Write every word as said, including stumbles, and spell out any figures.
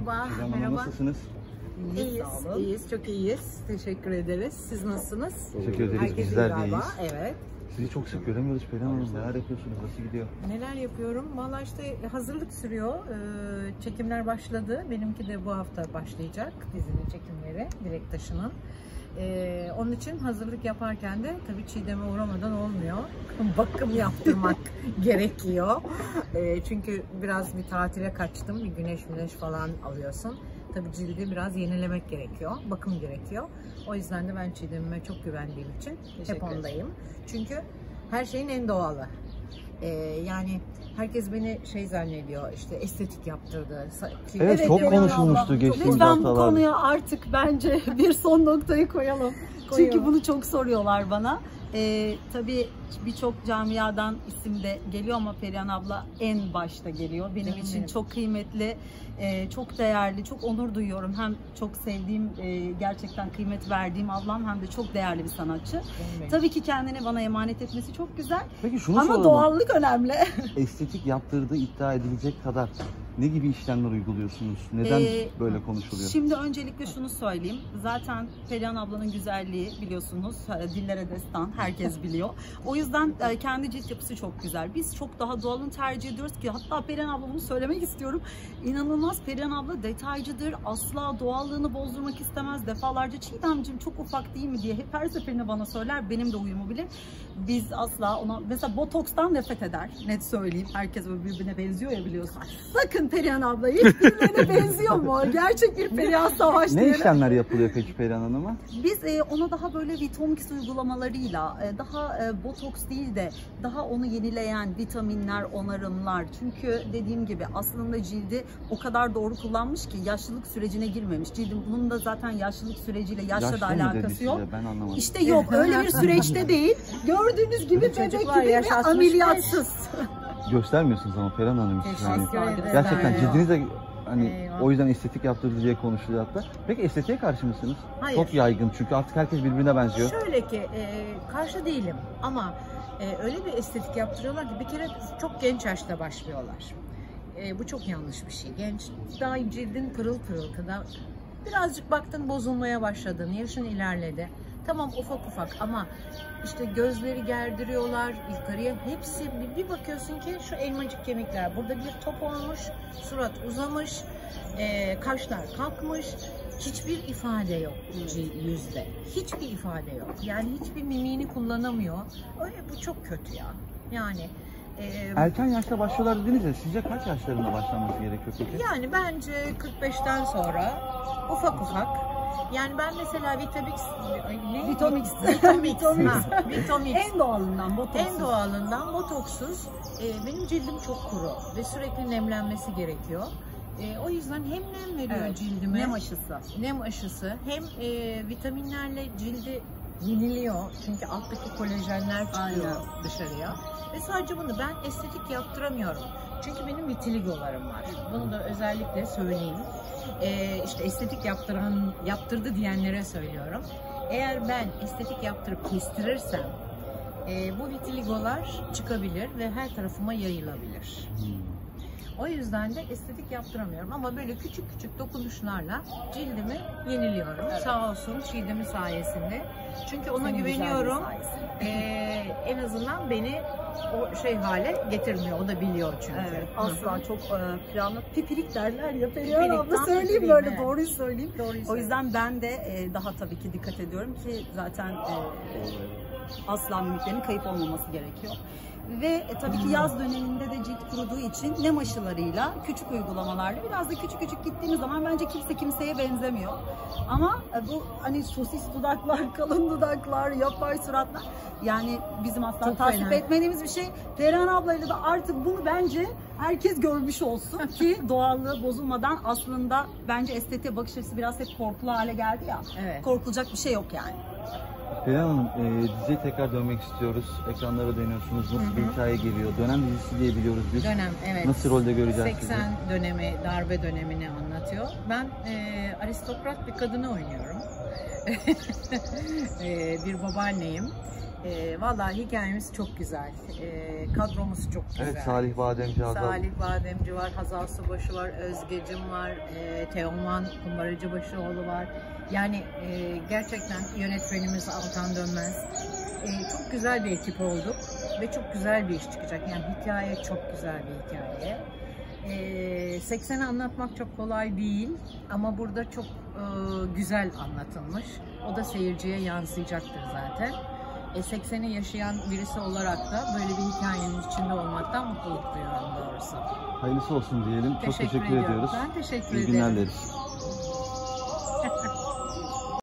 Merhaba. Çiğdem Hanım, Merhaba. nasılsınız? İyiyiz, iyiyiz, çok iyiyiz. Teşekkür ederiz. Siz nasılsınız? Teşekkür ederiz. Herkes Bizler iyi de galiba. iyiyiz. Evet. Sizi çok sık göremiyoruz Perihan Hanım. Neler yapıyorsunuz? Nasıl gidiyor? Neler yapıyorum? Valla işte hazırlık sürüyor. Ee, çekimler başladı. Benimki de bu hafta başlayacak. Dizinin çekimleri. Dilek Taşı'nın. Ee, onun için hazırlık yaparken de tabii Çiğdem'e uğramadan olmuyor. Bakım yaptırmak gerekiyor. Ee, çünkü biraz bir tatile kaçtım. Bir güneş güneş falan alıyorsun. Tabii cildi biraz yenilemek gerekiyor. Bakım gerekiyor. O yüzden de ben Çiğdem'ime çok güvendiğim için hep ondayım. Çünkü her şeyin en doğalı. Ee, yani herkes beni şey zannediyor, işte estetik yaptırdı. Evet, evet, çok konuşulmuştu geçtiğimiz Lütfen haftalar. bu konuya artık bence bir son noktayı koyalım. Çünkü bunu çok soruyorlar bana. Ee, tabii birçok camiadan isim de geliyor ama Perihan abla en başta geliyor. Benim Canım için benim. çok kıymetli, e, çok değerli, çok onur duyuyorum. Hem çok sevdiğim, e, gerçekten kıymet verdiğim ablam hem de çok değerli bir sanatçı. Tabii ki kendini bana emanet etmesi çok güzel. Peki şunu ama soralım. doğallık önemli. Estetik yaptırdığı iddia edilecek kadar ne gibi işlemler uyguluyorsunuz? Neden Ee, böyle konuşuluyor? Şimdi öncelikle şunu söyleyeyim. Zaten Perihan ablanın güzelliği biliyorsunuz, dillere destan, herkes biliyor. O yüzden kendi cilt yapısı çok güzel. Biz çok daha doğalını tercih ediyoruz ki, hatta Perihan abla, bunu söylemek istiyorum. İnanılmaz, Perihan abla detaycıdır. Asla doğallığını bozdurmak istemez. Defalarca Çiğdemciğim çok ufak değil mi diye hep her seferinde bana söyler. Benim de uyumu bilir. Biz asla ona, mesela botokstan nefret eder. Net söyleyeyim. Herkes birbirine benziyor ya, biliyorsun. Bakın Perihan abla hiçbirine benziyor mu? Gerçek bir Perihan Savaş Ne diyelim. işlemler yapılıyor peki Perihan Hanım'a? Biz e, ona daha böyle Vitomix uygulamalarıyla, e, daha e, botoks değil de daha onu yenileyen vitaminler, onarımlar. Çünkü dediğim gibi aslında cildi o kadar doğru kullanmış ki yaşlılık sürecine girmemiş. Cildin bunun da zaten yaşlılık süreciyle, yaşla Yaşlı da mı dedi alakası yok. size? Ben anlamadım. İşte yok, öyle bir süreçte değil. Gördüğünüz gibi bebek Çocuklar gibi yaş ve altmış ameliyatsız. Göstermiyorsunuz ama Perihan Hanım. Teşekkür Yani ederim. gerçekten Eyvallah. cildiniz de hani Eyvallah. o yüzden estetik yaptırdı diye konuşuluyor hatta. Peki estetiğe karşı mısınız? Hayır. Çok yaygın çünkü artık herkes birbirine benziyor. Şöyle ki e, karşı değilim ama e, öyle bir estetik yaptırıyorlar ki bir kere çok genç yaşta başlıyorlar. E, bu çok yanlış bir şey. Genç, daha cildin pırıl pırıl kadar. Birazcık baktın bozulmaya başladın, yaşın ilerledi. Tamam, ufak ufak ama işte gözleri gerdiriyorlar yukarıya, hepsi bir, bir bakıyorsun ki şu elmacık kemikler burada bir top olmuş, surat uzamış, e, kaşlar kalkmış, hiçbir ifade yok yüzde, hiçbir ifade yok. Yani hiçbir mimiğini kullanamıyor. Öyle, bu çok kötü ya. Yani e, Erken yaşta başlıyorlar dediniz ya, sizce kaç yaşlarında başlanması gerekiyor peki? yani bence kırk beşten sonra ufak ufak. Yani ben mesela Vitamix, ne? Vitomix. Vitomix. Ha, Vitomix. En doğalından, botoksuz. En doğalından botoksuz. Ee, benim cildim çok kuru ve sürekli nemlenmesi gerekiyor. Ee, o yüzden hem nem veriyor Evet, cildime. nem aşısı. Nem aşısı. Hem e, vitaminlerle cildi yeniliyor. Çünkü alttaki kolajenler çıkıyor Aynen. dışarıya. Ve sadece bunu ben estetik yaptıramıyorum. Çünkü benim vitiligolarım var. Bunu da özellikle söyleyeyim. Ee, işte estetik yaptıran, yaptırdı diyenlere söylüyorum. Eğer ben estetik yaptırıp kestirirsem e, bu vitiligolar çıkabilir ve her tarafıma yayılabilir. O yüzden de estetik yaptıramıyorum ama böyle küçük küçük dokunuşlarla cildimi yeniliyorum. Evet. Sağ olsun Çiğdem'in sayesinde. Çünkü ona Senin güveniyorum. güzelliğin Ee, en azından beni o şey hale getirmiyor. O da biliyor çünkü. Evet, Hı hı. asla çok e, planlı pipirik derler ya, Perihan Pipirik, abla, tam söyleyeyim pipiriyim, böyle, evet. doğruyu söyleyeyim. Doğruyu O yüzden ben de e, daha tabii ki dikkat ediyorum ki zaten e, asla mimiklerin kayıp olmaması gerekiyor. Ve e, tabii ki yaz döneminde de cilt kuruduğu için nem aşılarıyla, küçük uygulamalarla, biraz da küçük küçük gittiğimiz zaman bence kimse kimseye benzemiyor. Ama e, bu hani sosis dudaklar, kalın dudaklar, yapay suratlar, yani bizim asla Çok tasvip fena. etmediğimiz bir şey. Perihan ablayla da artık bunu bence herkes görmüş olsun ki doğallığı bozulmadan, aslında bence estetiğe bakış açısı biraz hep korkulu hale geldi ya. Evet. Korkulacak bir şey yok yani. Perihan Hanım, e, diziye tekrar dönmek istiyoruz. Ekranlara dönüyorsunuz. Nasıl bir hikaye geliyor? Dönem dizisi diye biliyoruz biz. Dönem, evet. Nasıl rolde göreceğiz seksen dönemi, darbe dönemini anlatıyor. Ben e, aristokrat bir kadını oynuyorum. e, bir babaanneyim. E, vallahi hikayemiz çok güzel. E, kadromuz çok güzel. Evet, Salih Bademci, Hazal. Salih Bademci var, Hazal Subaşı var, Özgecim var, e, Teoman Kumbaracıbaşıoğlu var. Yani e, gerçekten yönetmenimiz Altan Dönmez. E, çok güzel bir ekip olduk ve çok güzel bir iş çıkacak. Yani hikaye çok güzel bir hikaye. E, sekseni anlatmak çok kolay değil ama burada çok e, güzel anlatılmış. O da seyirciye yansıyacaktır zaten. E, sekseni yaşayan birisi olarak da böyle bir hikayenin içinde olmaktan mutluluk duyuyorum doğrusu. Hayırlısı olsun diyelim. Çok teşekkür ediyorum. ediyoruz. Ben teşekkür İyi ederim. günler dileriz.